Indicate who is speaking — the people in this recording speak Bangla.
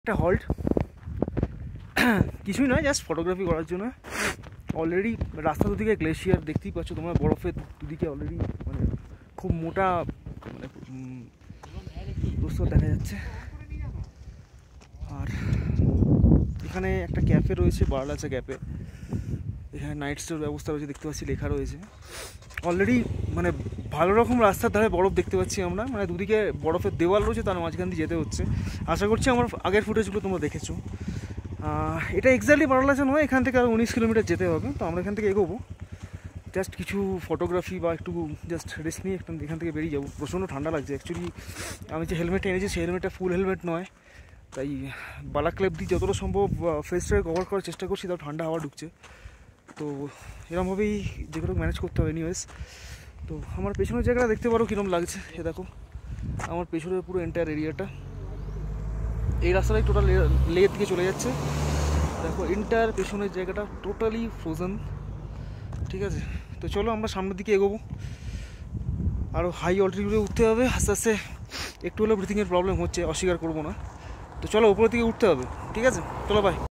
Speaker 1: একটা হল্ট, কিছুই নয়, জাস্ট ফটোগ্রাফি করার জন্য। অলরেডি রাস্তা দুদিকে গ্লেশিয়ার দেখতেই পাচ্ছ তোমরা, বরফের দুদিকে অলরেডি মানে খুব মোটা মানে প্রস্তর দেখা যাচ্ছে। আর এখানে একটা ক্যাফে রয়েছে, বারলাচা ক্যাফে। এখানে নাইট স্টের ব্যবস্থা রয়েছে, দেখতে পাচ্ছি লেখা রয়েছে। অলরেডি মানে ভালো রকম রাস্তার ধারে বরফ দেখতে পাচ্ছি আমরা, মানে দুদিকে বরফের দেওয়াল রয়েছে, তার মাঝখান দিয়ে যেতে হচ্ছে। আশা করছি আমার আগের ফুটেজগুলো তোমরা দেখেছো। এটা এক্স্যাক্টলি বারলাচা নয়, এখান থেকে আরও 19 কিলোমিটার যেতে হবে। তো আমরা এখান থেকে এগোবো, জাস্ট কিছু ফটোগ্রাফি বা একটু জাস্ট রেস্ট নিয়ে এখান থেকে বেরিয়ে যাবো। প্রচণ্ড ঠান্ডা লাগছে অ্যাকচুয়ালি। আমি যে হেলমেটটা এনেছি সেই হেলমেটটা ফুল হেলমেট নয়, তাই বালা ক্লেপ দিয়ে যতটা সম্ভব ফেসটাকে কভার করার চেষ্টা করছি, তাও ঠান্ডা হাওয়া ঢুকছে। তো এরকমভাবেই যেগুলো ম্যানেজ করতে হবে এনিওয়েজ। তো আমার পেছনের জায়গাটা দেখতে পারো কীরকম লাগছে। এ দেখো আমার পেছনের পুরো এন্টায়ার এরিয়াটা, এই রাস্তাটাই টোটাল লের দিকে চলে যাচ্ছে। দেখো এন্টায়ার পেছনের জায়গাটা টোটালি ফ্রোজেন, ঠিক আছে। তো চলো আমরা সামনের দিকে এগোবো, আরও হাই অল্টিটিউডে উঠতে হবে আস্তে আস্তে। একটু হলেও ব্রিথিংয়ের প্রবলেম হচ্ছে, অস্বীকার করবো না। তো চলো উপরের দিকে উঠতে হবে, ঠিক আছে, চলো বাই।